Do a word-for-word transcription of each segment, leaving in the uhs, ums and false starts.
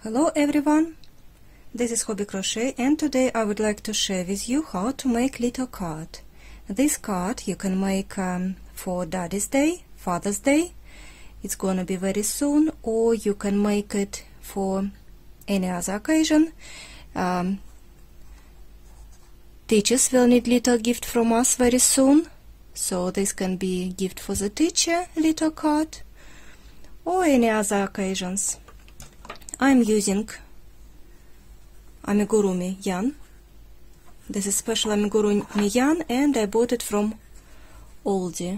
Hello everyone, this is Hobbi Crochet, and today I would like to share with you how to make little card. This card you can make um, for Daddy's Day, Father's Day, it's gonna be very soon, or you can make it for any other occasion. Um, teachers will need little gift from us very soon, so this can be gift for the teacher, little card, or any other occasions. I'm using amigurumi yarn. This is special amigurumi yarn, and I bought it from Aldi.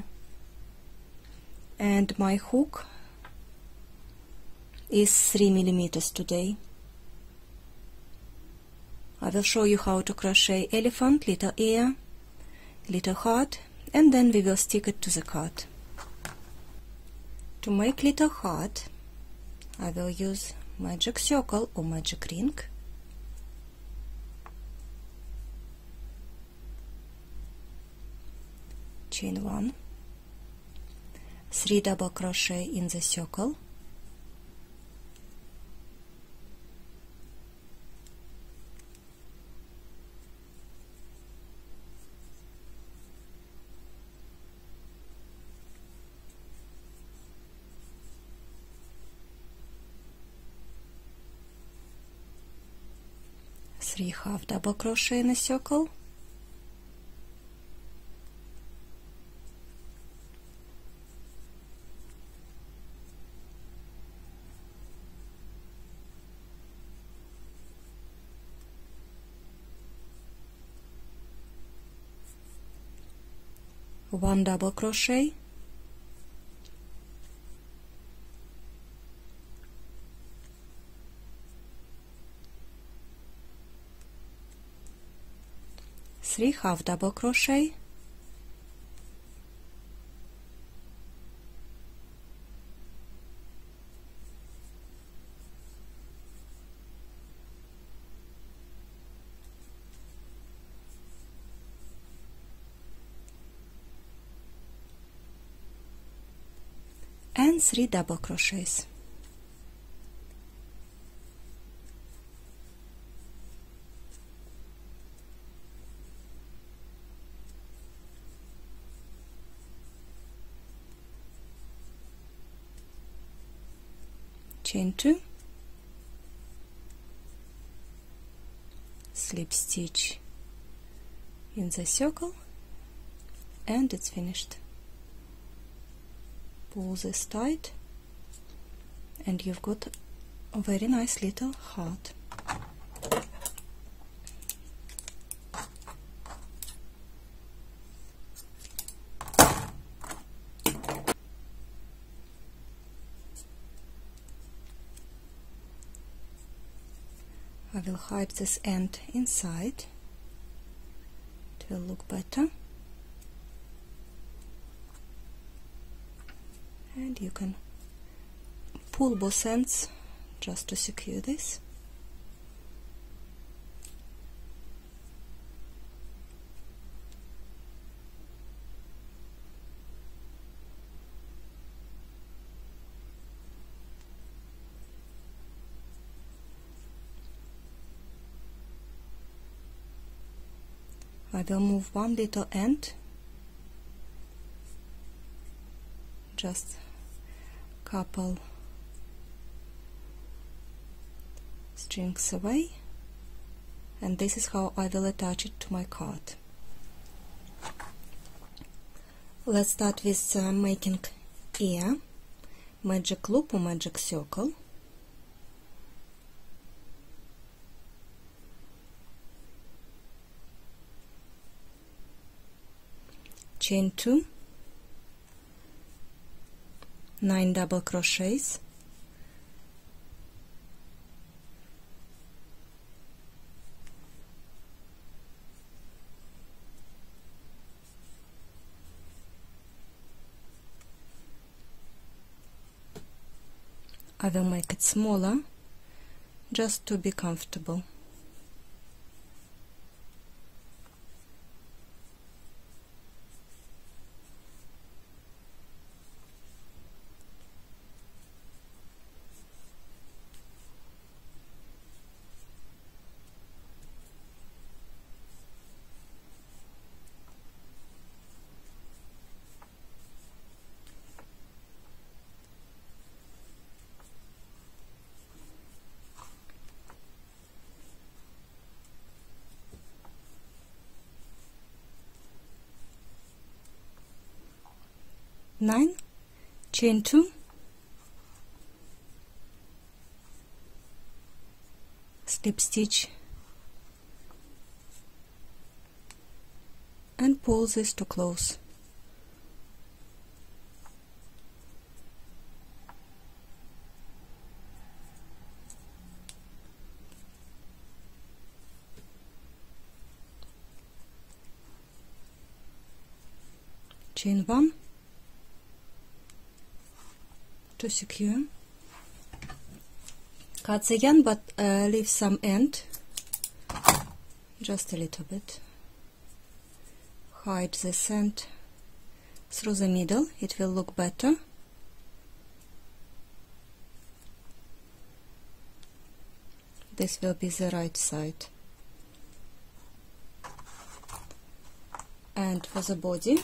And my hook is three millimeters today. I will show you how to crochet elephant, little ear, little heart, and then we will stick it to the card. To make little heart, I will use magic circle or magic ring. Chain one, three double crochet in the circle, three half double crochet in a circle, one double crochet, three half double crochet, and three double crochets. Chain two, slip stitch in the circle, and it's finished. Pull this tight, and you've got a very nice little heart. I will hide this end inside, it will look better, and you can pull both ends just to secure this. I will move one little end, just couple strings away, and this is how I will attach it to my card. Let's start with uh, making ear, magic loop or magic circle. Chain two, nine double crochets, I will make it smaller just to be comfortable. nine, chain two, slip stitch, and pull this to close. Chain one to secure. Cut the yarn, but uh, leave some end, just a little bit. Hide this end through the middle, it will look better. This will be the right side. And for the body,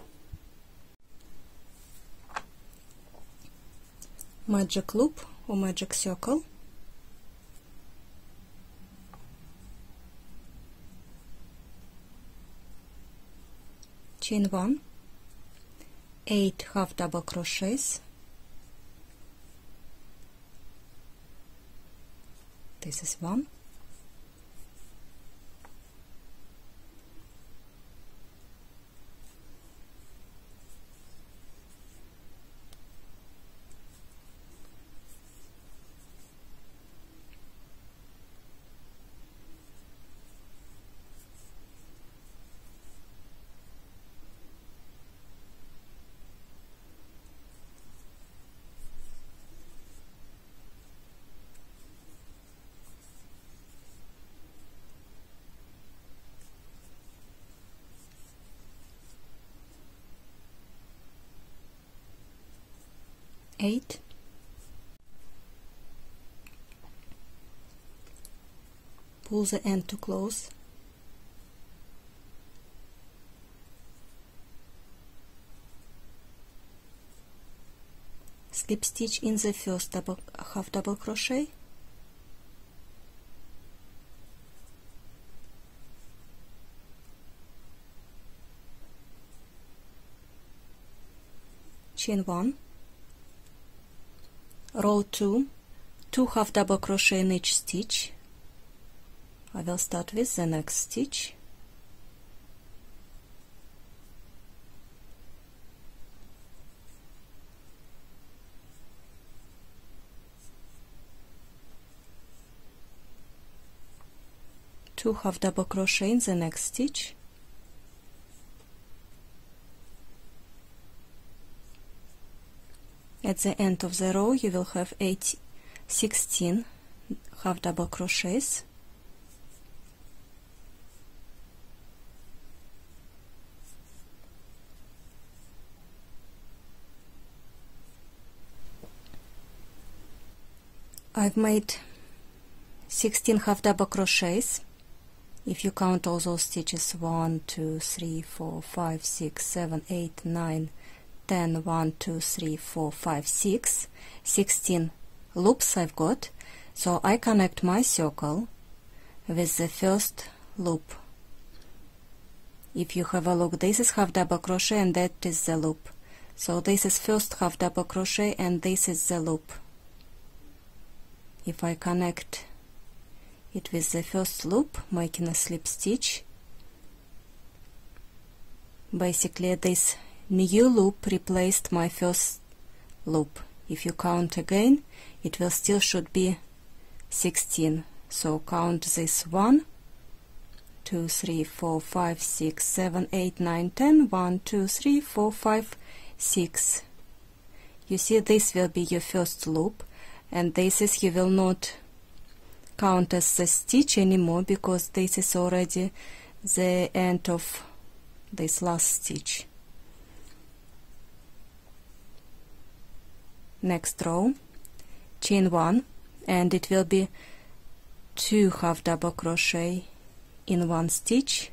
magic loop or magic circle, chain one, eight half double crochets, this is one, eight, pull the end to close, slip stitch in the first double half double crochet, chain one, row two, two half double crochet in each stitch. I will start with the next stitch, two half double crochet in the next stitch, at the end of the row you will have eight, sixteen half double crochets, I've made sixteen half double crochets. If you count all those stitches, one, two, three, four, five, six, seven, eight, nine, ten, one, two, three, four, five, six, sixteen loops I've got. So I connect my circle with the first loop. If you have a look, this is half double crochet and that is the loop. So this is first half double crochet and this is the loop. If I connect it with the first loop, making a slip stitch, basically this new loop replaced my first loop. If you count again, it will still should be sixteen. So count this one, two, three, four, five, six, seven, eight, nine, ten, one, two, three, four, five, six. You see, this will be your first loop, and this is, you will not count as a stitch anymore because this is already the end of this last stitch. Next row, chain one, and it will be two half double crochet in one stitch,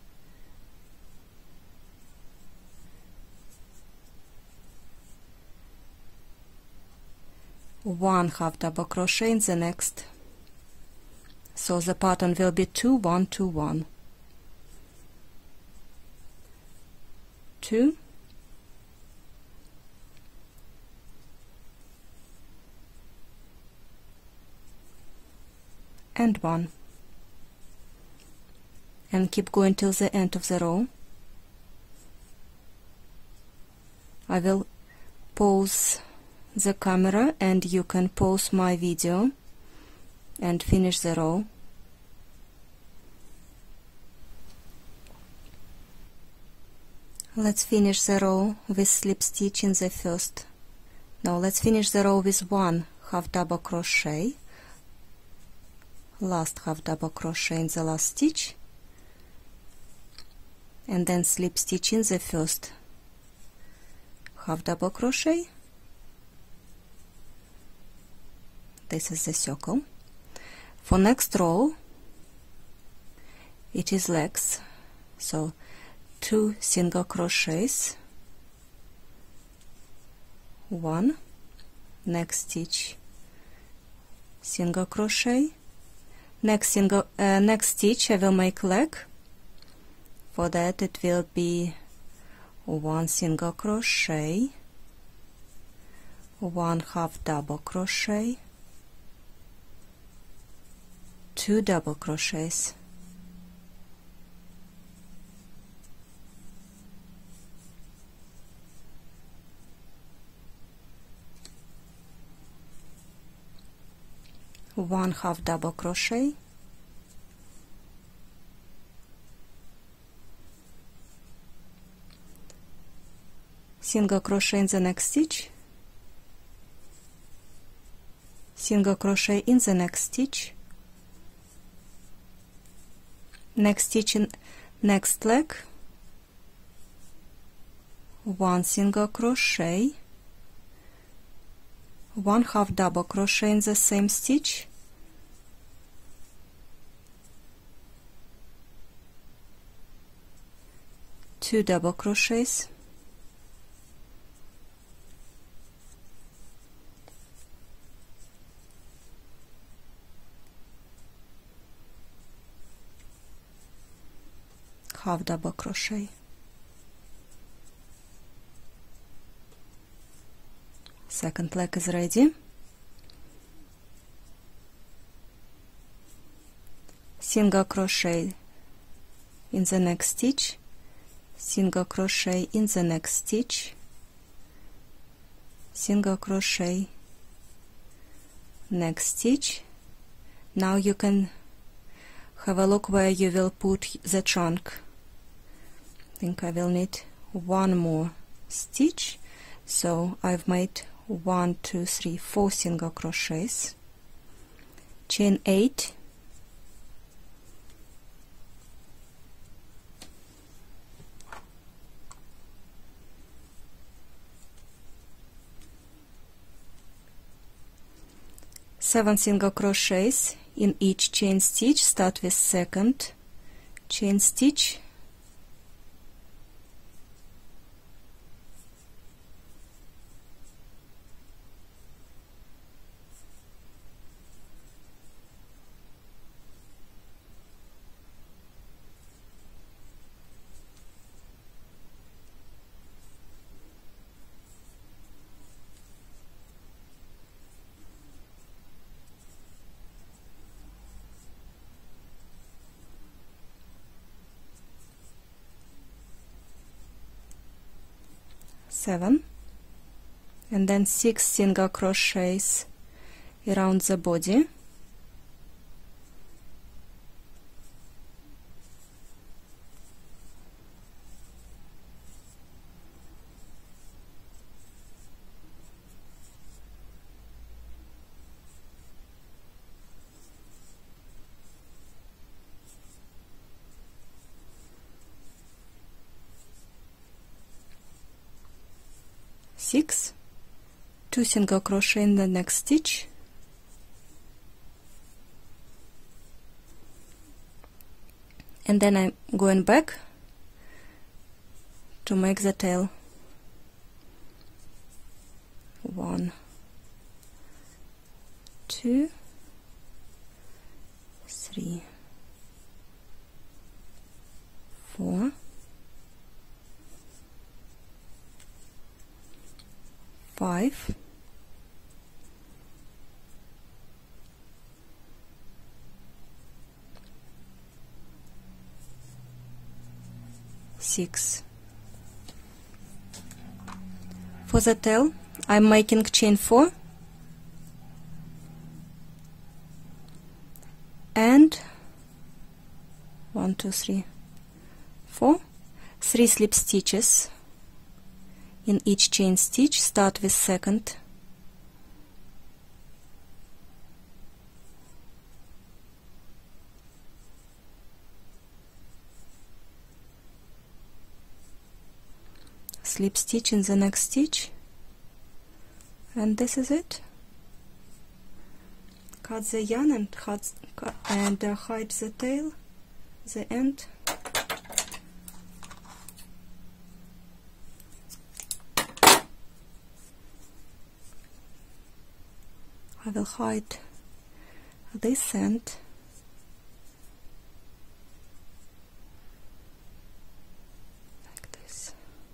one half double crochet in the next. So the pattern will be two, one, two, one, two, and one, and keep going till the end of the row. I will pause the camera and you can pause my video and finish the row. Let's finish the row with slip stitch in the first. Now let's finish the row with one half double crochet, last half double crochet in the last stitch, and then slip stitch in the first half double crochet. This is the circle. For next row it is legs, so two single crochets, one, next stitch single crochet, next single uh, next stitch I will make leg. For that it will be one single crochet, one half double crochet, two double crochets, one half double crochet, single crochet in the next stitch, single crochet in the next stitch, next stitch in next leg, one single crochet, one half double crochet in the same stitch, two double crochets, half double crochet. Second leg is ready. Single crochet in the next stitch, single crochet in the next stitch, single crochet, next stitch. Now you can have a look where you will put the trunk. I think I will need one more stitch, so I've made one, two, three, four single crochets, chain eight, seven single crochets in each chain stitch. Start with second chain stitch, seven, and then six single crochets around the body, six, two single crochet in the next stitch, and then I'm going back to make the tail. One, two, three, four, five, six. For the tail, I'm making chain four and one, two, three, four, three slip stitches in each chain stitch. Start with second, slip stitch in the next stitch, and this is it. Cut the yarn and cut, cut and uh, hide the tail, the end. I will hide this end like this.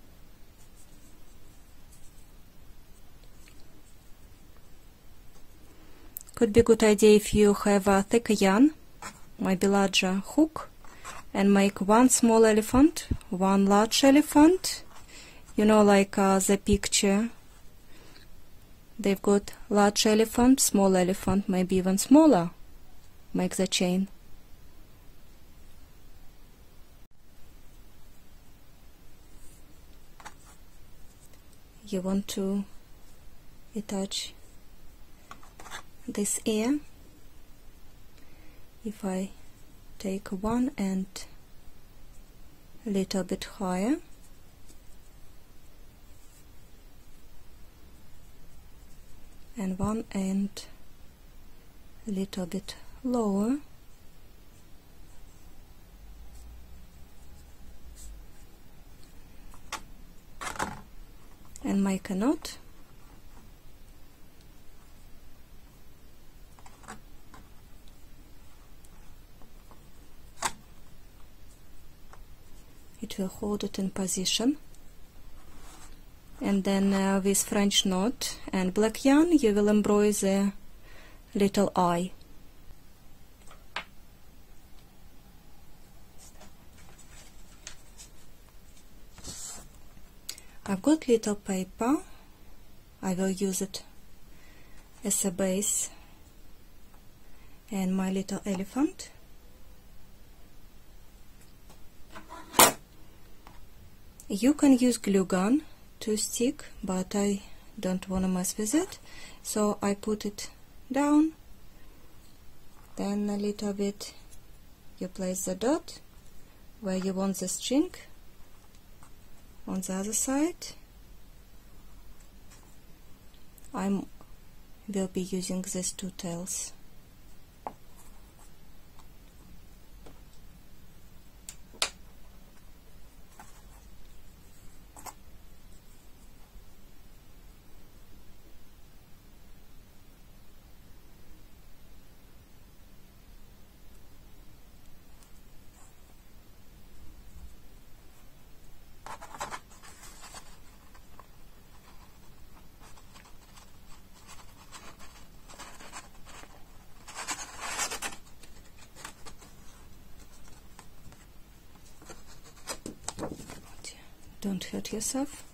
Could be a good idea if you have a thicker yarn, maybe larger hook, and make one small elephant, one large elephant. You know, like uh, the picture. They've got large elephant, small elephant, maybe even smaller. Make the chain. You want to attach this ear. If I take one end a little bit higher, and one end a little bit lower, and make a knot. It will hold it in position. And then uh, with French knot and black yarn you will embroider the little eye. I've got little paper. I will use it as a base and my little elephant. You can use glue gun to stick, but I don't want to mess with it, so I put it down. Then a little bit you place the dot where you want the string on the other side. I will be using these two tails. Don't hurt yourself.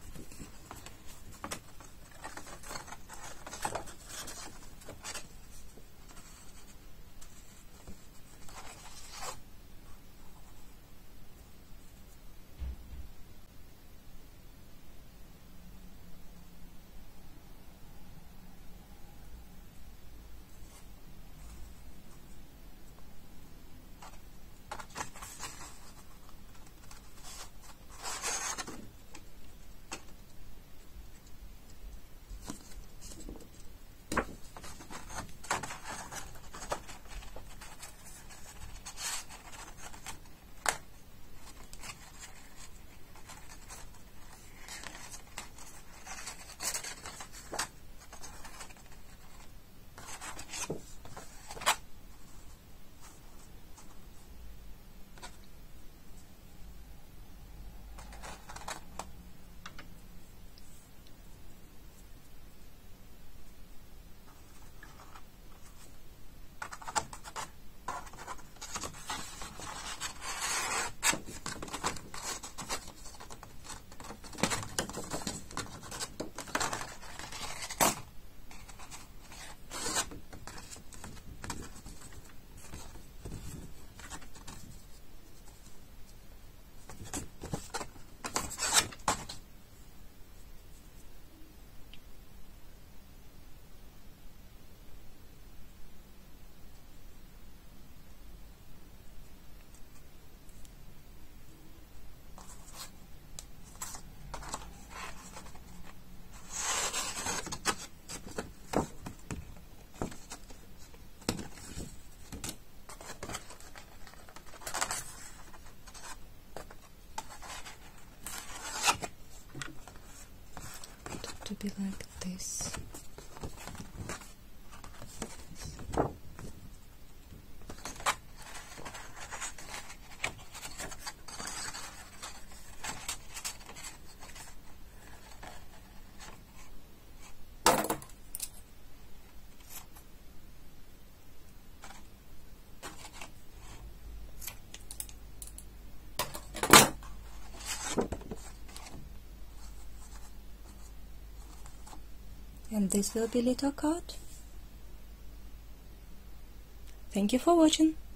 and this will be little card. Thank you for watching.